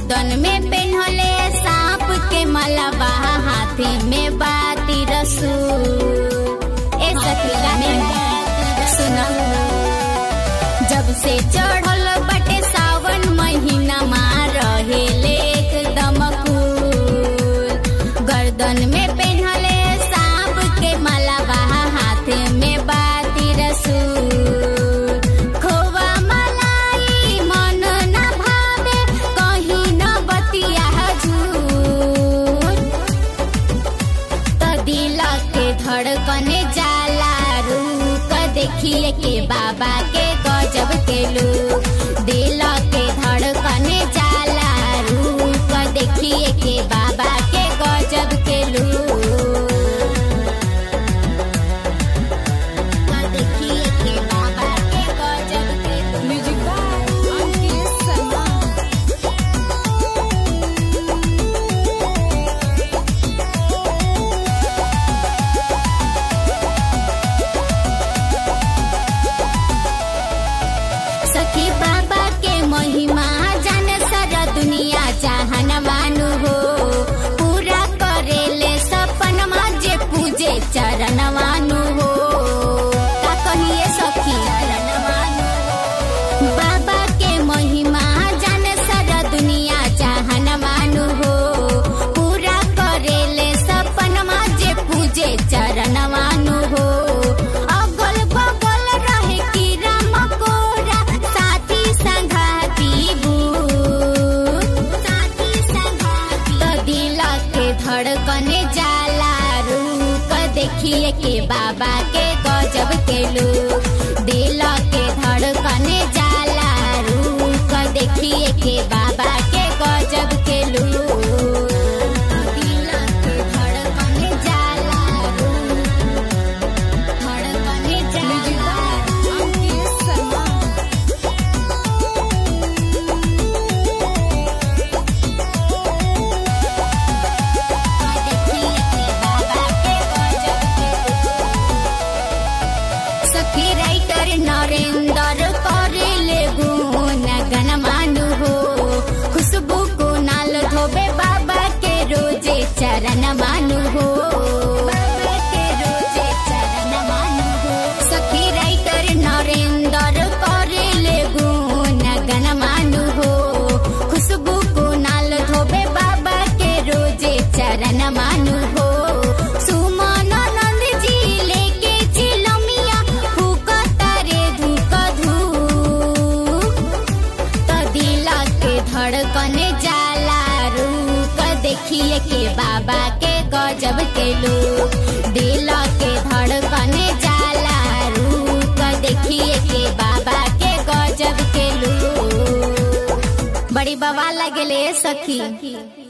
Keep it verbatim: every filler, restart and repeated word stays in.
गर्दन में पेन्हले सांप के माला बा, हाथे में बाती रसूल। ए सखी गाने सुना, जब से चढ़ल बटे सावन महीना माँ रहेले एकदम कूल। गर्दन में पेन्हले सांप के माला बा, हाथे में बाती रसूल। खोवा मलाई मन न भावे, कहीं न बतिया हजूर। त दिल के धड़कने जाला रूप, देखिए के बाबा के गजब के लूक। दिल के धड़कने जाला रूप, देखिए के बाबा के गजब के लूक। देखिए के बाबा के गजब के look. Music by Ankit Sharma. सखी बाबा के महिमा जान सारा दुनिया जहान मानु हो। पूरा करेले सपनमा जे पूजे चरण मानु हो। का कहिए सखी चरण मानु हो। बाबा के महिमा जान सारा दुनिया जहान मानु हो। पूरा करेले सपनमा जे पूजे चरण मानु हो। अगल बगल रहे कीड़ा मकोड़ा, साथी संघाती भूत। साथी संघाती तो दिल के धड़कने जाला रूप, देखिए के बाबा के गजब के लूक। दिल के धड़कने जाला रूप, देखिए के बाबा के गजब के लूक। दिल के धड़कने जाला रूप, धड़कने जाला अंकित शर्मा। सखी राइटर नरेंद्र करेले गुण गन मानु हो। खुशबू को नाल धोबे बाबा के रोजे चरण मानु हो। बाबा के रोजे चरण मानु हो। सखी राइटर नरेंद्र करेले गुण गन मानु हो। खुशबू को नाल धोबे बाबा के रोजे चरण मानु हो। सुमन नंद जी लेके चिलमिया फूकता रे धूक धूक। त दिल के धड़कने जाला रूप, देखिए के बाबा के गजब के लूक। दिल के धड़कने जाला रूप, देखिए के बाबा के गजब के लूक। बड़ी बवाल लगले सखी।